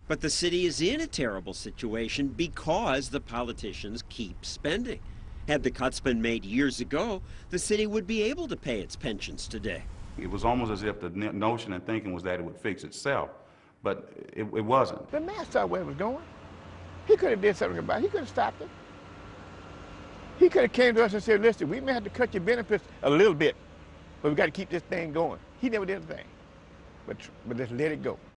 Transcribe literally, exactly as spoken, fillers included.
But the city is in a terrible situation because the politicians keep spending. Had the cuts been made years ago, the city would be able to pay its pensions today. It was almost as if the notion and thinking was that it would fix itself, but it, it wasn't. The man saw where it was going. He could have did something about it. He could have stopped it. He could have came to us and said, listen, we may have to cut your benefits a little bit, but we got to keep this thing going. He never did a thing, but, but just let it go.